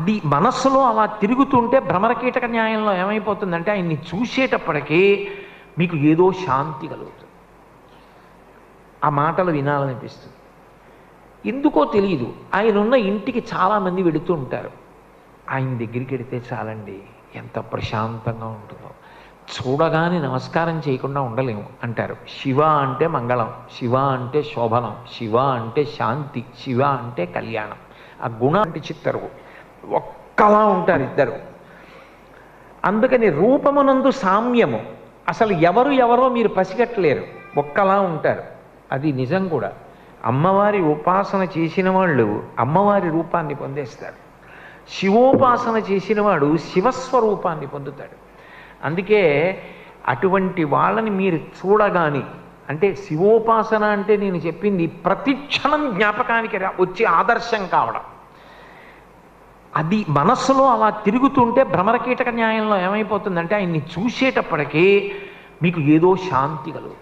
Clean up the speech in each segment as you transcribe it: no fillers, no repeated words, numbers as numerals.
అది మనస్సులో అలా తిరుగుతుంటే భ్రమరకీటక న్యాయంలో ఏమైపోతుందంటే ఆయన్ని చూసేటప్పటికీ మీకు ఏదో శాంతి కలుగుతుంది. ఆ మాటలు వినాలనిపిస్తుంది. ఎందుకో తెలియదు, ఆయన ఉన్న ఇంటికి చాలామంది వెడుతూ ఉంటారు. ఆయన దగ్గరికి వెడితే చాలండి, ఎంత ప్రశాంతంగా ఉంటుందో, చూడగానే నమస్కారం చేయకుండా ఉండలేము అంటారు. శివ అంటే మంగళం, శివ అంటే శోభనం, శివ అంటే శాంతి, శివ అంటే కళ్యాణం. ఆ గుణం అంటే చిత్తరు ఒక్కలా ఉంటారు ఇద్దరు. అందుకని రూపమునందు సామ్యము, అసలు ఎవరు ఎవరో మీరు పసిగట్టలేరు, ఒక్కలా ఉంటారు. అది నిజం కూడా. అమ్మవారి ఉపాసన చేసిన వాళ్ళు అమ్మవారి రూపాన్ని పొందేస్తారు. శివోపాసన చేసిన వాడు శివస్వరూపాన్ని పొందుతాడు. అందుకే అటువంటి వాళ్ళని మీరు చూడగాని, అంటే శివోపాసన అంటే నేను చెప్పింది ప్రతి క్షణం జ్ఞాపకానికి వచ్చి ఆదర్శం కావడం. అది మనస్సులో అలా తిరుగుతుంటే భ్రమరకీటక న్యాయంలో ఏమైపోతుందంటే ఆయన్ని చూసేటప్పటికీ మీకు ఏదో శాంతి కలుగుతుంది.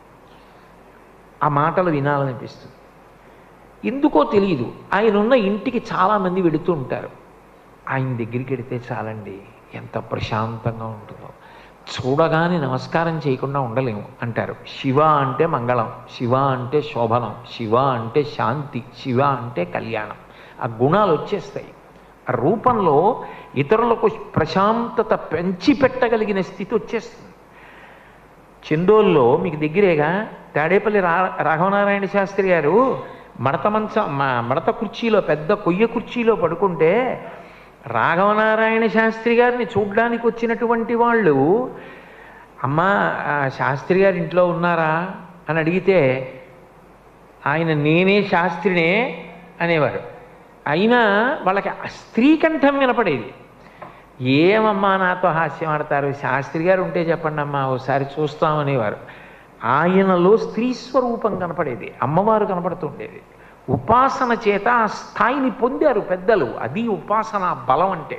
ఆ మాటలు వినాలనిపిస్తుంది. ఎందుకో తెలియదు, ఆయన ఉన్న ఇంటికి చాలామంది వెడుతూ ఉంటారు. ఆయన దగ్గరికి వెడితే చాలండి, ఎంత ప్రశాంతంగా ఉంటుందో, చూడగానే నమస్కారం చేయకుండా ఉండలేము అంటారు. శివ అంటే మంగళం, శివ అంటే శోభనం, శివ అంటే శాంతి, శివ అంటే కళ్యాణం. ఆ గుణాలు వచ్చేస్తాయి. ఆ రూపంలో ఇతరులకు ప్రశాంతత పెంచిపెట్టగలిగిన స్థితి వచ్చేస్తుంది. చందోల్లో మీకు దగ్గరేగా తాడేపల్లి రాఘవనారాయణ శాస్త్రి గారు మడత కుర్చీలో, పెద్ద కొయ్య కుర్చీలో పడుకుంటే రాఘవనారాయణ శాస్త్రి గారిని చూడ్డానికి వచ్చినటువంటి వాళ్ళు, అమ్మా శాస్త్రి గారు ఇంట్లో ఉన్నారా అని అడిగితే ఆయన నేనే శాస్త్రినే అనేవారు. అయినా వాళ్ళకి స్త్రీ కంఠం వినపడేది. ఏమమ్మా నాతో హాస్యం ఆడతారు, శాస్త్రి గారు ఉంటే చెప్పండి అమ్మా ఓసారి చూస్తామనేవారు. ఆయనలో స్త్రీ స్వరూపం కనపడేది, అమ్మవారు కనపడుతుండేది. ఉపాసన చేత ఆ స్థాయిని పొందారు పెద్దలు. అది ఉపాసన బలం అంటే.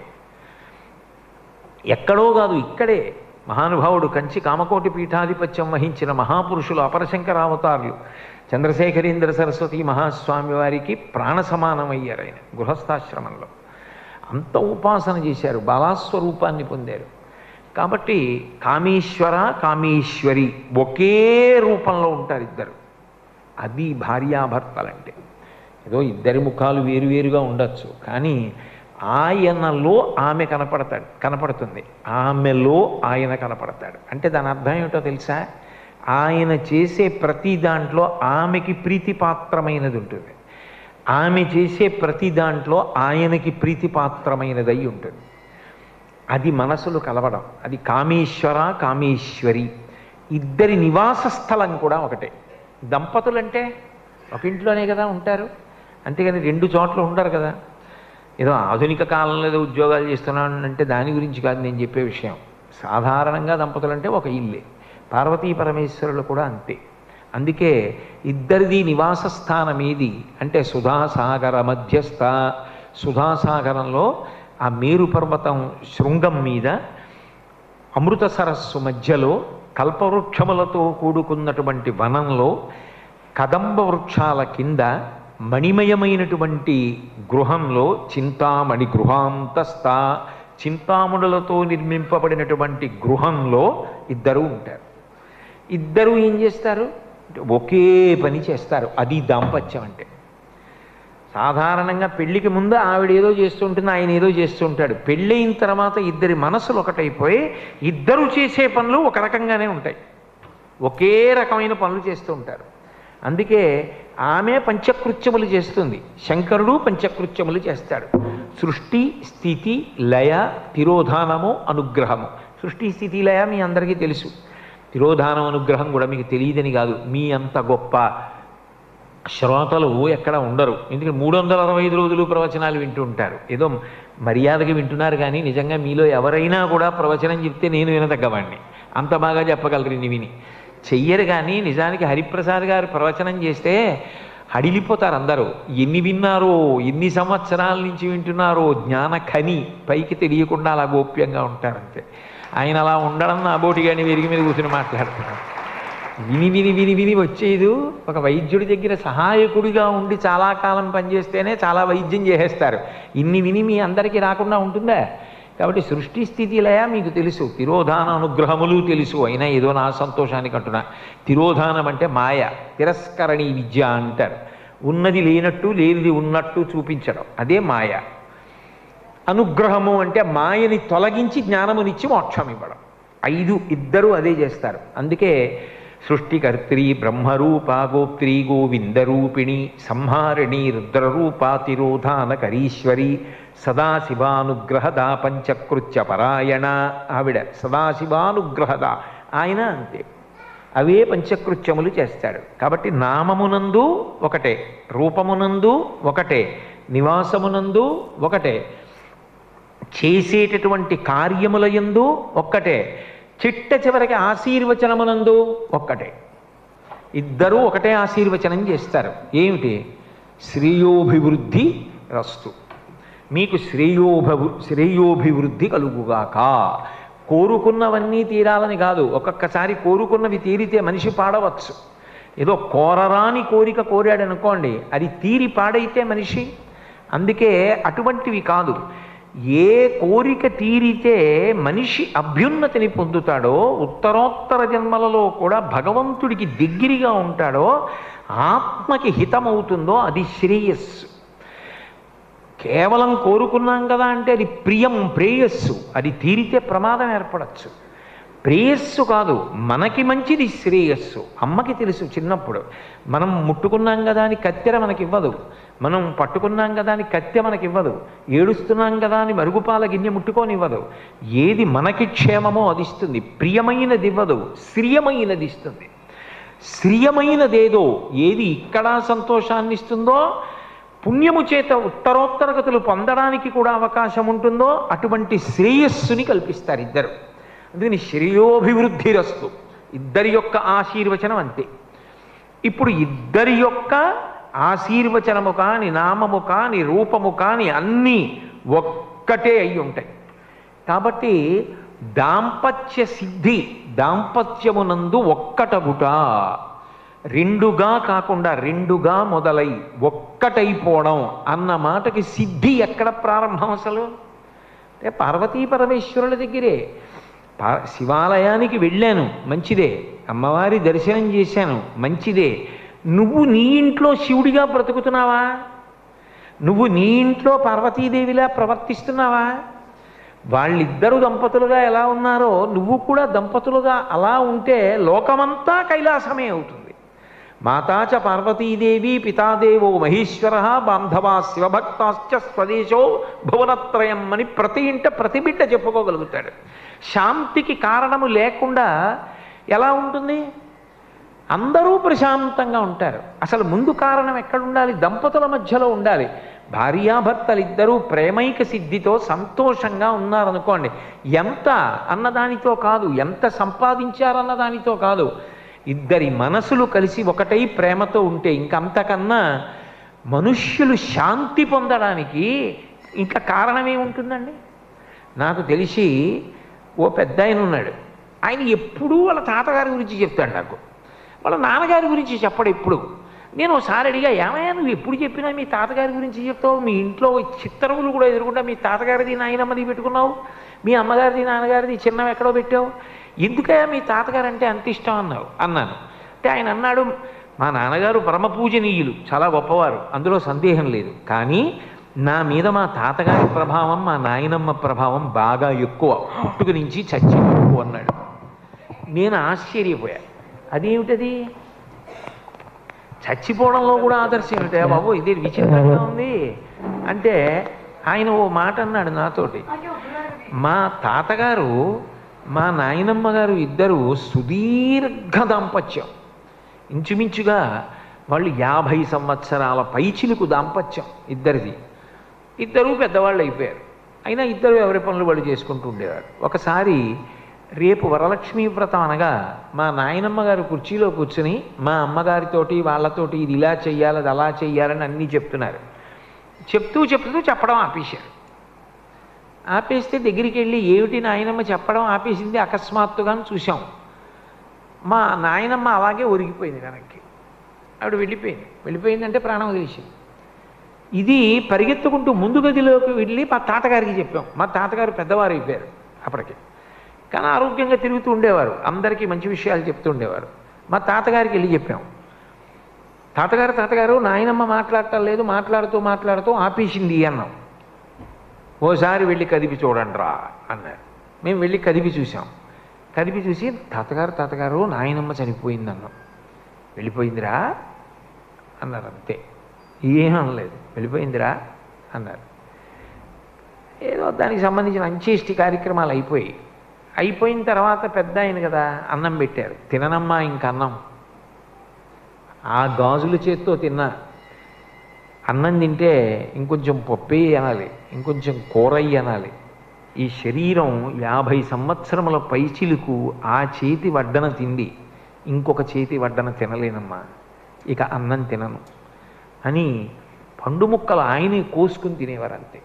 ఎక్కడో కాదు, ఇక్కడే. మహానుభావుడు కంచి కామకోటి పీఠాధిపత్యం వహించిన మహాపురుషులు అపరశంకరావతారులు చంద్రశేఖరేంద్ర సరస్వతి మహాస్వామి వారికి ప్రాణ సమానమయ్యారు. ఆయన గృహస్థాశ్రమంలో అంత ఉపాసన చేశారు, బాలాస్వరూపాన్ని పొందారు. కాబట్టి కామేశ్వర కామేశ్వరి ఒకే రూపంలో ఉంటారు ఇద్దరు. అది భార్యాభర్తలంటే. ఏదో ఇద్దరి ముఖాలు వేరువేరుగా ఉండొచ్చు, కానీ ఆయనలో ఆమె కనపడుతుంది, ఆమెలో ఆయన కనపడతాడు. అంటే దాని అర్థం ఏమిటో తెలుసా? ఆయన చేసే ప్రతి దాంట్లో ఆమెకి ప్రీతిపాత్రమైనది ఉంటుంది, ఆమె చేసే ప్రతి దాంట్లో ఆయనకి ప్రీతిపాత్రమైనదై ఉంటుంది. అది మనసులు కలవడం. అది కామేశ్వర కామేశ్వరి. ఇద్దరి నివాస స్థలం కూడా ఒకటే. దంపతులంటే ఒక ఇంట్లోనే కదా ఉంటారు, అంతేగాని రెండు చోట్ల ఉండరు కదా. ఏదో ఆధునిక కాలంలో ఏదో ఉద్యోగాలు చేస్తున్నాను అంటే దాని గురించి కాదు నేను చెప్పే విషయం. సాధారణంగా దంపతులంటే ఒక ఇల్లే. పార్వతీ పరమేశ్వరులు కూడా అంతే. అందుకే ఇద్దరిది నివాస స్థానం ఏది అంటే సుధాసాగర మధ్యస్థ. సుధాసాగరంలో ఆ మేరు పర్వతం శృంగం మీద అమృత సరస్సు మధ్యలో కల్పవృక్షములతో కూడుకున్నటువంటి వనంలో కదంబ వృక్షాల కింద మణిమయమైనటువంటి గృహంలో చింతామణి గృహాంతస్థ, చింతామణులతో నిర్మింపబడినటువంటి గృహంలో ఇద్దరు ఉంటారు. ఇద్దరు ఏం చేస్తారు? ఒకే పని చేస్తారు. అది దాంపత్యం అంటే. సాధారణంగా పెళ్లికి ముందు ఆవిడ ఏదో చేస్తుంటుంది, ఆయన ఏదో చేస్తుంటాడు. పెళ్ళయిన తర్వాత ఇద్దరి మనసులు ఒకటైపోయి ఇద్దరు చేసే పనులు ఒక రకంగానే ఉంటాయి, ఒకే రకమైన పనులు చేస్తూ ఉంటారు. అందుకే ఆమె పంచకృత్యములు చేస్తుంది, శంకరుడు పంచకృత్యములు చేస్తాడు. సృష్టి స్థితి లయ తిరోధానము అనుగ్రహము. సృష్టి స్థితి లయ మీ అందరికీ తెలుసు. తిరోధానం అనుగ్రహం కూడా మీకు తెలియదని కాదు, మీ అంత గొప్ప శ్రోతలు ఎక్కడ ఉండరు. ఎందుకంటే 365 రోజులు ప్రవచనాలు వింటూ ఉంటారు. ఏదో మర్యాదగా వింటున్నారు, కానీ నిజంగా మీలో ఎవరైనా కూడా ప్రవచనం చెప్తే నేను వినదగ్గవాడిని, అంత బాగా చెప్పగలరు ఇన్ని విని. చెయ్యరు. కానీ నిజానికి హరిప్రసాద్ గారు ప్రవచనం చేస్తే హడిలిపోతారు అందరూ. ఎన్ని విన్నారో, ఎన్ని సంవత్సరాల నుంచి వింటున్నారో, జ్ఞాన ఖని పైకి తెలియకుండా అలా గోప్యంగా ఉంటారంతే. ఆయన అలా ఉండడం నా బోటిగాని విరిగి మీద కూర్చుని మాట్లాడుతున్నారు. విని విని విని విని వచ్చేది. ఒక వైద్యుడి దగ్గర సహాయకుడిగా ఉండి చాలా కాలం పనిచేస్తేనే చాలా వైద్యం చేసేస్తారు. ఇన్ని విని మీ అందరికీ రాకుండా ఉంటుందా? కాబట్టి సృష్టి స్థితి లయ మీకు తెలుసు, తిరోధాన అనుగ్రహములు తెలుసు. అయినా ఏదో నా సంతోషానికి అంటున్నా. తిరోధానం అంటే మాయ, తిరస్కరణీ విద్య అంటారు. ఉన్నది లేనట్టు లేనిది ఉన్నట్టు చూపించడం, అదే మాయ. అనుగ్రహము అంటే మాయని తొలగించి జ్ఞానమునిచ్చి మోక్షం ఇవ్వడం. ఇద్దరూ అదే చేస్తారు. అందుకే సృష్టికర్త్రి బ్రహ్మరూప గోప్త్రి గోవిందరూపిణి సంహారిణి రుద్రరూపా తిరోధానకరీశ్వరి సదాశివానుగ్రహద పంచకృత్య పరాయణ. ఆవిడ సదాశివానుగ్రహద, ఆయన అంతే, అవే పంచకృత్యములు చేస్తాడు. కాబట్టి నామమునందు ఒకటే, రూపమునందు ఒకటే, నివాసమునందు ఒకటే, చేసేటటువంటి కార్యముల యందు ఒక్కటే, చిట్ట చివరికి ఆశీర్వచనమునందు ఒక్కటే. ఇద్దరూ ఒకటే ఆశీర్వచనం చేస్తారు. ఏమిటి? శ్రేయోభివృద్ధి రస్తు, మీకు శ్రేయోభివృద్ధి కలుగుగాక. కోరుకున్నవన్నీ తీరాలని కాదు, ఒక్కొక్కసారి కోరుకున్నవి తీరితే మనిషి పాడవచ్చు. ఏదో కోరరాని కోరిక కోరాడనుకోండి, అది తీరి పాడైతే మనిషి. అందుకే అటువంటివి కాదు. ఏ కోరిక తీరితే మనిషి అభ్యున్నతిని పొందుతాడో, ఉత్తరోత్తర జన్మలలో కూడా భగవంతుడికి దగ్గరగా ఉంటాడో, ఆత్మకి హితమవుతుందో అది శ్రేయస్సు. కేవలం కోరుకున్నాం కదా అంటే అది ప్రేయస్సు, అది తీరితే ప్రమాదం ఏర్పడచ్చు. ప్రేయస్సు కాదు, మనకి మంచిది శ్రేయస్సు. అమ్మకి తెలుసు చిన్నప్పుడు, మనం ముట్టుకున్నాం కదా అని కత్తెర మనకివ్వదు, మనం పట్టుకున్నాం కదా అని కత్తె మనకివ్వదు, ఏడుస్తున్నాం కదా అని మరుగుపాల గిన్నె ముట్టుకోనివ్వదు. ఏది మనకి క్షేమమో అది ఇస్తుంది, ప్రియమైనది ఇవ్వదు, శ్రియమైనది ఇస్తుంది. శ్రియమైనదేదో ఏది ఇక్కడ సంతోషాన్ని ఇస్తుందో, పుణ్యము చేత ఉత్తరోత్తరగతులు పొందడానికి కూడా అవకాశం ఉంటుందో అటువంటి శ్రేయస్సుని కల్పిస్తారు ఇద్దరు. అందుకని శ్రేయోభివృద్ధిరస్తు, ఇద్దరి యొక్క ఆశీర్వచనం అంతే. ఇప్పుడు ఇద్దరి యొక్క ఆశీర్వచనము కాని, నామము కాని, రూపము కాని అన్నీ ఒక్కటే అయి ఉంటాయి. కాబట్టి దాంపత్య సిద్ధి, దాంపత్యమునందు ఒక్కటగుట, రెండుగా కాకుండా రెండుగా మొదలై ఒక్కటైపోవడం అన్న మాటకి సిద్ధి ఎక్కడ ప్రారంభం అసలు? అంటే పార్వతీ పరమేశ్వరుల దగ్గరే. శివాలయానికి వెళ్ళాను, మంచిదే. అమ్మవారి దర్శనం చేశాను, మంచిదే. నువ్వు నీ ఇంట్లో శివుడిగా బ్రతుకుతున్నావా? నువ్వు నీ ఇంట్లో పార్వతీదేవిలా ప్రవర్తిస్తున్నావా? వాళ్ళిద్దరూ దంపతులుగా ఎలా ఉన్నారో నువ్వు కూడా దంపతులుగా అలా ఉంటే లోకమంతా కైలాసమే అవుతుంది. మాతాచ పార్వతీదేవి పితాదేవో మహేశ్వర బాంధవా శివభక్తాశ్చ స్వదేశో భువనత్రయం అని ప్రతి ఇంట ప్రతి బిడ్డ చెప్పుకోగలుగుతాడు. శాంతికి కారణము లేకుండా ఎలా ఉంటుంది? అందరూ ప్రశాంతంగా ఉంటారు. అసలు ముందు కారణం ఎక్కడ ఉండాలి? దంపతుల మధ్యలో ఉండాలి. భార్యాభర్తలిద్దరూ ప్రేమైక సిద్ధితో సంతోషంగా ఉన్నారనుకోండి, ఎంత అన్నదానితో కాదు, ఎంత సంపాదించారన్న దానితో కాదు, ఇద్దరి మనసులు కలిసి ఒకటై ప్రేమతో ఉంటే ఇంకంతకన్నా మనుష్యులు శాంతి పొందడానికి ఇంకా కారణమేముంటుందండి? నాకు తెలిసి ఓ పెద్ద ఆయన ఉన్నాడు, ఆయన ఎప్పుడూ వాళ్ళ తాతగారి గురించి చెప్తాడు నాకు, వాళ్ళ నాన్నగారి గురించి చెప్పడు ఎప్పుడు. నేను ఒకసారి అడిగా, ఏమయ్యా నువ్వు ఎప్పుడు చెప్పినా మీ తాతగారి గురించి చెప్తావు, మీ ఇంట్లో చిత్తరువులు కూడా ఎదురుకుండా మీ తాతగారిది నాయనమ్మది పెట్టుకున్నావు, మీ అమ్మగారిది నాన్నగారిది చిన్నం ఎక్కడో పెట్టావు, ఎందుకయ్యా మీ తాతగారు అంటే అంత ఇష్టం అన్నాను. అంటే ఆయన అన్నాడు, మా నాన్నగారు పరమ పూజనీయులు, చాలా గొప్పవారు, అందులో సందేహం లేదు, కానీ నా మీద మా తాతగారి ప్రభావం మా నాయనమ్మ ప్రభావం బాగా ఎక్కువ, పుట్టుక నుంచి చచ్చి వరకు అన్నాడు. నేను ఆశ్చర్యపోయా, అదేమిటది? చచ్చిపోవడంలో కూడా ఆదర్శం ఏమిటా బాబు, ఇదే విచిత్రంగా ఉంది అంటే ఆయన ఓ మాట అన్నాడు నాతోటి. మా తాతగారు మా నాయనమ్మ గారు ఇద్దరు సుదీర్ఘ దాంపత్యం, ఇంచుమించుగా వాళ్ళు 50 సంవత్సరాల పైచిలుకు దాంపత్యం ఇద్దరిది. ఇద్దరూ పెద్దవాళ్ళు అయిపోయారు, అయినా ఇద్దరు ఎవరి పనులు వాళ్ళు చేసుకుంటూ ఉండేవారు. ఒకసారి రేపు వరలక్ష్మీ వ్రతం అనగా మా నాయనమ్మ గారు కుర్చీలో కూర్చుని మా అమ్మగారితోటి వాళ్ళతోటి ఇది ఇలా చెయ్యాలి అది అలా చెయ్యాలని అన్నీ చెప్తున్నారు. చెప్తూ చెప్పడం ఆపేశారు. ఆపేస్తే దగ్గరికి వెళ్ళి ఏమిటి నాయనమ్మ చెప్పడం ఆపేసింది అకస్మాత్తుగా చూసాం. మా నాయనమ్మ అలాగే ఒరిగిపోయింది వెనక్కి. ఆవిడ వెళ్ళిపోయిందంటే ప్రాణం వదిలేసింది. ఇది పరిగెత్తుకుంటూ ముందు గదిలోకి వెళ్ళి మా తాతగారికి చెప్పాం. మా తాతగారు పెద్దవారు అయిపోయారు అప్పటికి, కానీ ఆరోగ్యంగా తిరుగుతూ ఉండేవారు, అందరికీ మంచి విషయాలు చెప్తూ ఉండేవారు. మా తాతగారికి వెళ్ళి చెప్పాం, తాతగారు నాయనమ్మ మాట్లాడటం లేదు, మాట్లాడుతూ ఆపేసింది అన్నాం. ఓసారి వెళ్ళి కదిపి చూడండి రా అన్నారు. మేము వెళ్ళి కదిపి చూసాం. కదిపి చూసి తాతగారు నాయనమ్మ చనిపోయింది అన్నాం. వెళ్ళిపోయిందిరా అన్నారు, అంతే, ఏం అనలేదు. వెళ్ళిపోయిందిరా అన్నారు. ఏదో దానికి సంబంధించిన అంచేష్టి కార్యక్రమాలు అయిపోయిన తర్వాత పెద్ద ఆయన కదా అన్నం పెట్టారు. తిననమ్మా ఇంక అన్నం, ఆ గాజుల చేత్తో తిన్నా. అన్నం తింటే ఇంకొంచెం పప్పే అనాలి, ఇంకొంచెం కూరయ్యి అనాలి. ఈ శరీరం 50 సంవత్సరముల పైచిలుకు ఆ చేతి వడ్డన తిండి ఇంకొక చేతి వడ్డన తినలేనమ్మా, ఇక అన్నం తినను అని పండు ముక్కలు ఆయనే కోసుకుని తినేవారు, అంతే.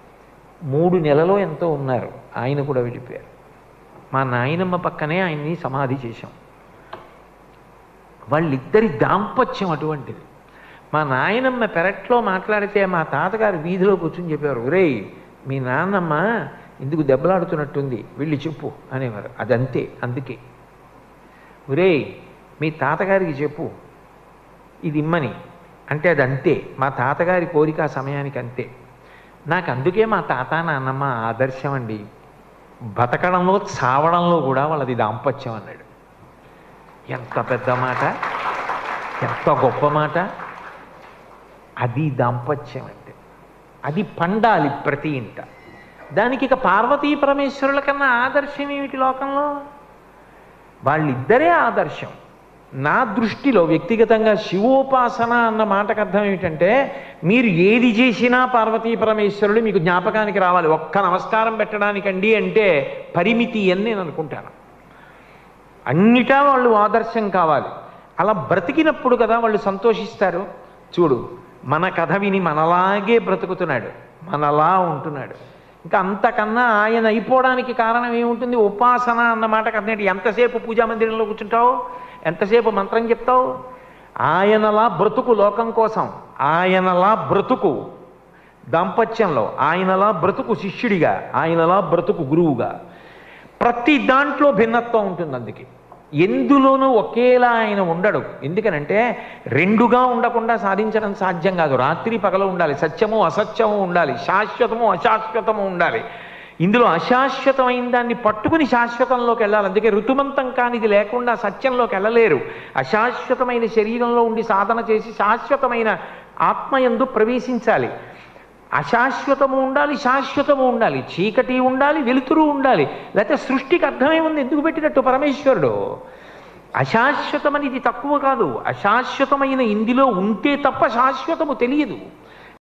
3 నెలలో ఎంతో ఉన్నారు, ఆయన కూడా వెళ్ళిపోయారు. మా నాయనమ్మ పక్కనే ఆయన్ని సమాధి చేశాం. వాళ్ళిద్దరి దాంపత్యం అటువంటిది. మా నాయనమ్మ పెరట్లో మాట్లాడితే మా తాతగారు వీధిలో కూర్చుని చెప్పేవారు, ఒరేయ్ మీ నాన్నమ్మ ఇందుకు దెబ్బలాడుతున్నట్టుంది, వెళ్ళి చెప్పు అనేవారు. అదంతే, అందుకే ఒరేయ్ మీ తాతగారికి చెప్పు ఇది ఇమ్మని అంటే అదంతే. మా తాతగారి కోరిక ఆ సమయానికి అంతే. నాకు అందుకే మా తాత నాన్నమ్మ ఆదర్శం అండి. బతకడంలో చావడంలో కూడా వాళ్ళది దాంపత్యం అన్నాడు. ఎంత పెద్ద మాట, ఎంత గొప్ప మాట. అది దాంపత్యం అంటే. అది పండాలి ప్రతి ఇంట. దానికి ఇక పార్వతీ పరమేశ్వరుల కన్నా ఆదర్శం ఏమిటి లోకంలో? వాళ్ళిద్దరే ఆదర్శం. నా దృష్టిలో వ్యక్తిగతంగా శివోపాసన అన్న మాటకు అర్థం ఏమిటంటే, మీరు ఏది చేసినా పార్వతీ పరమేశ్వరుడు మీకు జ్ఞాపకానికి రావాలి. ఒక్క నమస్కారం పెట్టడానికండి అంటే పరిమితి అని నేను అనుకుంటాను. అన్నిటా వాళ్ళు ఆదర్శం కావాలి. అలా బ్రతికినప్పుడు కదా వాళ్ళు సంతోషిస్తారు. చూడు, మన కథ విని మనలాగే బ్రతుకుతున్నాడు, మనలా ఉంటున్నాడు. ఇంకా అంతకన్నా ఆయన అయిపోవడానికి కారణం ఏముంటుంది? ఉపాసన అన్న మాటకు అర్థం, ఎంతసేపు పూజా మందిరంలో కూర్చుంటావు, ఎంతసేపు మంత్రం చెప్తావు? ఆయనలా బ్రతుకు లోకం కోసం, ఆయనలా బ్రతుకు దాంపత్యంలో, ఆయనలా బ్రతుకు శిష్యుడిగా, ఆయనలా బ్రతుకు గురువుగా. ప్రతి దాంట్లో భిన్నత్వం ఉంటుంది. అందుకే ఎందులోనూ ఒకేలా ఆయన ఉండడు. ఎందుకనంటే రెండుగా ఉండకుండా సాధించడం సాధ్యం కాదు. రాత్రి పగలు ఉండాలి, సత్యము అసత్యము ఉండాలి, శాశ్వతము అశాశ్వతము ఉండాలి. ఇందులో అశాశ్వతమైన దాన్ని పట్టుకుని శాశ్వతంలోకి వెళ్ళాలి. అందుకే ఋతుమంతం కానిది లేకుండా సత్యంలోకి వెళ్ళలేరు. అశాశ్వతమైన శరీరంలో ఉండి సాధన చేసి శాశ్వతమైన ఆత్మయందు ప్రవేశించాలి. అశాశ్వతము ఉండాలి, శాశ్వతము ఉండాలి, చీకటి ఉండాలి, వెలుతురు ఉండాలి. లేకపోతే సృష్టికి అర్థమే ఉంది ఎందుకు పెట్టినట్టు పరమేశ్వరుడు. అశాశ్వతమనేది తక్కువ కాదు, అశాశ్వతమైన ఇందులో ఉంటే తప్ప శాశ్వతము తెలియదు.